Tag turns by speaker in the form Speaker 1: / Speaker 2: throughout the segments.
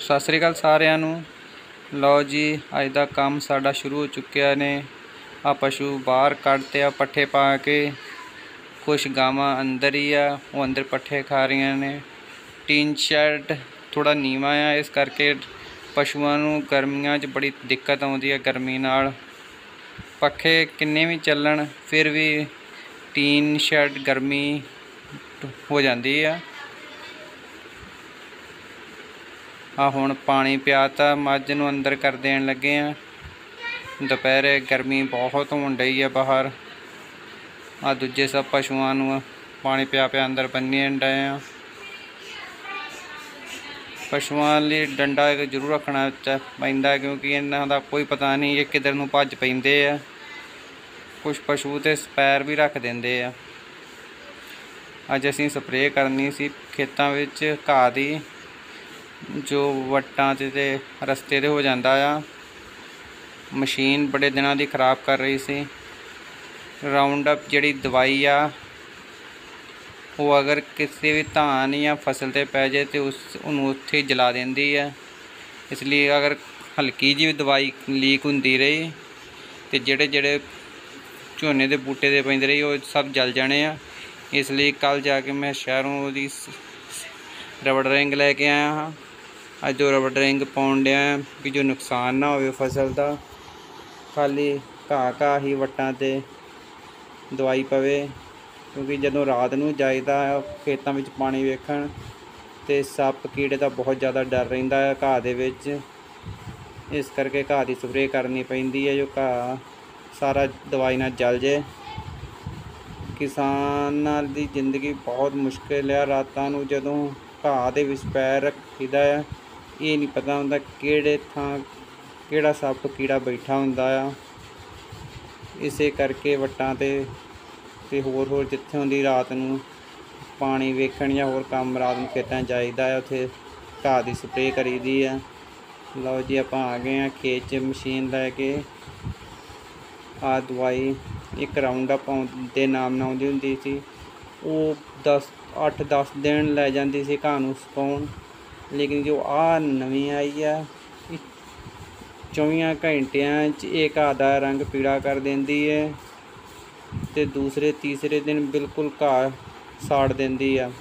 Speaker 1: ਸਤਿ ਸ੍ਰੀ ਅਕਾਲ ਸਾਰਿਆਂ ਨੂੰ। ਲਓ ਜੀ, ਅੱਜ ਦਾ ਕੰਮ ਸਾਡਾ ਸ਼ੁਰੂ ਹੋ ਚੁੱਕਿਆ ਨੇ। ਆ ਪਸ਼ੂ ਬਾਹਰ ਕੱਢਤੇ ਆ ਪੱਠੇ ਪਾ ਕੇ। ਕੁਛ ਗਾਵਾਂ ਅੰਦਰ ਹੀ ਆ, ਉਹ ਅੰਦਰ ਪੱਠੇ ਖਾ ਰਹੀਆਂ ਨੇ। ਟੀਨ ਸ਼ੈਡ ਥੋੜਾ ਨੀਵਾਂ ਆ, ਇਸ ਕਰਕੇ ਪਸ਼ੂਆਂ ਨੂੰ ਗਰਮੀਆਂ 'ਚ ਬੜੀ ਦਿੱਕਤ ਆਉਂਦੀ ਹੈ। ਗਰਮੀ ਨਾਲ ਪੱਖੇ ਕਿੰਨੇ ਵੀ ਚੱਲਣ ਫਿਰ ਵੀ ਟੀਨ ਸ਼ੈਡ ਗਰਮੀ ਹੋ ਜਾਂਦੀ ਆ। ਆ ਹੁਣ ਪਾਣੀ ਪਿਆਤਾ ਮੱਝ ਨੂੰ, ਅੰਦਰ ਕਰ ਦੇਣ ਲੱਗੇ ਆ। ਦੁਪਹਿਰੇ ਗਰਮੀ ਬਹੁਤ ਹੋਣ ਡਈ ਆ ਬਾਹਰ। ਆ ਦੂਜੇ ਸਭ ਪਸ਼ੂਆਂ ਨੂੰ ਪਾਣੀ ਪਿਆ ਅੰਦਰ ਬੰਨ੍ਹਣ ਡਏ ਆ। ਪਸ਼ੂਆਂ ਲਈ ਡੰਡਾ ਇੱਕ ਜ਼ਰੂਰ ਰੱਖਣਾ ਪੈਂਦਾ, ਕਿਉਂਕਿ ਇਹਨਾਂ ਦਾ ਕੋਈ ਪਤਾ ਨਹੀਂ ਇਹ ਕਿੱਧਰ ਨੂੰ ਭੱਜ ਪੈਂਦੇ ਆ। ਕੁਛ ਪਸ਼ੂ ਤੇ ਸਪੈਰ ਵੀ ਰੱਖ ਦਿੰਦੇ ਆ। ਅੱਜ ਅਸੀਂ ਸਪਰੇਅ ਕਰਨੀ ਸੀ ਖੇਤਾਂ ਵਿੱਚ ਘਾਹ ਦੀ, ਜੋ ਵੱਟਾਂ 'ਤੇ ਤੇ ਰਸਤੇ 'ਤੇ ਹੋ ਜਾਂਦਾ ਆ। ਮਸ਼ੀਨ ਬੜੇ ਦਿਨਾਂ ਦੀ ਖ਼ਰਾਬ ਕਰ ਰਹੀ ਸੀ। ਰਾਊਂਡ ਅਪ ਜਿਹੜੀ ਦਵਾਈ ਆ, ਉਹ ਅਗਰ ਕਿਸੇ ਵੀ ਧਾਨ ਜਾਂ ਫਸਲ 'ਤੇ ਪੈ ਜਾਏ ਤਾਂ ਉਹਨੂੰ ਉੱਥੇ ਹੀ ਜਲਾ ਦਿੰਦੀ ਆ। ਇਸ ਲਈ ਅਗਰ ਹਲਕੀ ਜਿਹੀ ਦਵਾਈ ਲੀਕ ਹੁੰਦੀ ਰਹੀ ਅਤੇ ਜਿਹੜੇ ਝੋਨੇ ਦੇ ਬੂਟੇ 'ਤੇ ਪੈਂਦੇ ਰਹੀ, ਉਹ ਸਭ ਜਲ ਜਾਣੇ ਆ। ਇਸ ਲਈ ਕੱਲ੍ਹ ਜਾ ਕੇ ਮੈਂ ਸ਼ਹਿਰੋਂ ਉਹਦੀ ਰਬੜ ਰਿੰਗ ਲੈ ਕੇ ਆਇਆ ਹਾਂ। ਅੱਜ ਉਹ ਰਬੜ ਰਿੰਗ ਪਾਉਣ ਡਿਆ ਵੀ ਜੋ ਨੁਕਸਾਨ ਨਾ ਹੋਵੇ ਫਸਲ ਦਾ। ਖਾਲੀ ਘਾਹ ਹੀ ਵੱਟਾਂ 'ਤੇ ਦਵਾਈ ਪਵੇ, ਕਿਉਂਕਿ ਜਦੋਂ ਰਾਤ ਨੂੰ ਜਾਈਦਾ ਖੇਤਾਂ ਵਿੱਚ ਪਾਣੀ ਵੇਖਣ ਅਤੇ ਸੱਪ ਕੀੜੇ ਦਾ ਬਹੁਤ ਜ਼ਿਆਦਾ ਡਰ ਰਹਿੰਦਾ ਹੈ ਘਾਹ ਦੇ ਵਿੱਚ। ਇਸ ਕਰਕੇ ਘਾਹ ਦੀ ਸਪਰੇਅ ਕਰਨੀ ਪੈਂਦੀ ਹੈ, ਜੋ ਘਾਹ ਸਾਰਾ ਦਵਾਈ ਨਾਲ ਜਲ ਜੇ। ਕਿਸਾਨਾਂ ਦੀ ਜ਼ਿੰਦਗੀ ਬਹੁਤ ਮੁਸ਼ਕਿਲ ਆ। ਰਾਤਾਂ ਨੂੰ ਜਦੋਂ ਘਾਹ ਦੇ ਵਿੱਚ ਪੈਰ ਰੱਖੀਦਾ ਆ, ਇਹ ਨਹੀਂ ਪਤਾ ਹੁੰਦਾ ਕਿਹੜੇ ਥਾਂ ਕਿਹੜਾ ਸੱਪ ਕੀੜਾ ਬੈਠਾ ਹੁੰਦਾ ਆ। ਇਸੇ ਕਰਕੇ ਵੱਟਾਂ 'ਤੇ ਹੋਰ ਜਿੱਥੇ ਹੁੰਦੀ ਰਾਤ ਨੂੰ ਪਾਣੀ ਵੇਖਣ ਜਾਂ ਹੋਰ ਕੰਮ ਰਾਤ ਨੂੰ ਖੇਤਾਂ 'ਚ ਜਾਈਦਾ ਆ, ਉੱਥੇ ਘਾਹ ਦੀ ਸਪਰੇਅ ਕਰੀਦੀ ਆ। ਲਓ ਜੀ, ਆਪਾਂ ਆ ਗਏ ਹਾਂ ਖੇਤ 'ਚ ਮਸ਼ੀਨ ਲੈ ਕੇ। ਆਹ ਦਵਾਈ ਇੱਕ ਰਾਊਂਡ ਅਪ ਦੇ ਨਾਮ ਨਾਲ ਆਉਂਦੀ ਹੁੰਦੀ ਸੀ। ਉਹ 8-10 ਦਿਨ ਲੈ ਜਾਂਦੀ ਸੀ ਘਾਹ ਨੂੰ ਸੁਕਾਉਣ। ਲੇਕਿਨ ਜੋ ਆਹ ਨਵੀਂ ਆਈ ਆ, 24 ਘੰਟਿਆਂ 'ਚ ਇਹ ਘਾਹ ਦਾ ਰੰਗ ਪੀਲਾ ਕਰ ਦਿੰਦੀ ਹੈ ਅਤੇ ਦੂਸਰੇ ਤੀਸਰੇ ਦਿਨ ਬਿਲਕੁਲ ਘਾਹ ਸਾੜ ਦਿੰਦੀ ਆ।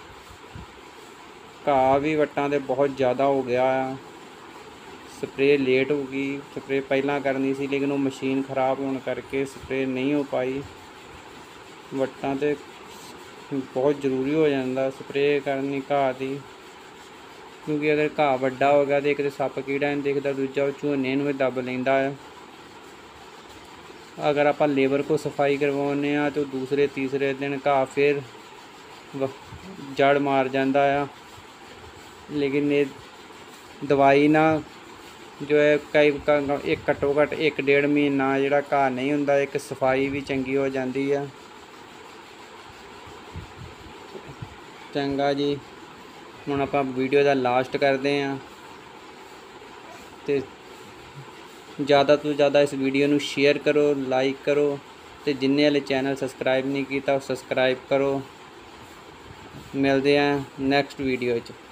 Speaker 1: ਘਾਹ ਵੀ ਵੱਟਾਂ 'ਤੇ ਬਹੁਤ ਜ਼ਿਆਦਾ ਹੋ ਗਿਆ ਆ। ਸਪਰੇਅ ਲੇਟ ਹੋ ਗਈ। ਸਪਰੇਅ ਪਹਿਲਾਂ ਕਰਨੀ ਸੀ, ਲੇਕਿਨ ਉਹ ਮਸ਼ੀਨ ਖ਼ਰਾਬ ਹੋਣ ਕਰਕੇ ਸਪਰੇਅ ਨਹੀਂ ਹੋ ਪਾਈ। ਵੱਟਾਂ 'ਤੇ ਬਹੁਤ ਜ਼ਰੂਰੀ ਹੋ ਜਾਂਦਾ ਸਪਰੇਅ ਕਰਨੀ ਘਾਹ ਦੀ, ਕਿਉਂਕਿ ਅਗਰ ਘਾਹ ਵੱਡਾ ਹੋ ਗਿਆ ਤਾਂ ਇੱਕ ਤਾਂ ਸੱਪ ਕੀੜਾ ਨਹੀਂ ਦਿਖਦਾ, ਦੂਜਾ ਉਹ ਝੋਨੇ ਨੂੰ ਵੀ ਦੱਬ ਲੈਂਦਾ ਹੈ। ਅਗਰ ਆਪਾਂ ਲੇਬਰ ਕੋਲ ਸਫਾਈ ਕਰਵਾਉਂਦੇ ਹਾਂ ਤਾਂ ਦੂਸਰੇ ਤੀਸਰੇ ਦਿਨ ਘਾਹ ਫਿਰ ਜੜ ਮਾਰ ਜਾਂਦਾ ਆ। ਲੇਕਿਨ ਇਹ ਦਵਾਈ ਨਾਲ ਜੋ ਹੈ ਘੱਟੋ ਘੱਟ 1-1.5 ਮਹੀਨਾ ਜਿਹੜਾ ਘਾਹ ਨਹੀਂ ਹੁੰਦਾ, ਇੱਕ ਸਫਾਈ ਵੀ ਚੰਗੀ ਹੋ ਜਾਂਦੀ ਆ। ਚੰਗਾ ਜੀ, ਹੁਣ ਆਪਾਂ ਵੀਡੀਓ ਦਾ ਲਾਸਟ ਕਰਦੇ ਹਾਂ ਅਤੇ ਜ਼ਿਆਦਾ ਤੋਂ ਜ਼ਿਆਦਾ ਇਸ ਵੀਡੀਓ ਨੂੰ ਸ਼ੇਅਰ ਕਰੋ, ਲਾਈਕ ਕਰੋ ਅਤੇ ਜਿੰਨੇ ਵਾਲੇ ਚੈਨਲ ਸਬਸਕ੍ਰਾਈਬ ਨਹੀਂ ਕੀਤਾ ਉਹ ਸਬਸਕ੍ਰਾਈਬ ਕਰੋ। ਮਿਲਦੇ ਹਾਂ ਨੈਕਸਟ ਵੀਡੀਓ 'ਚ।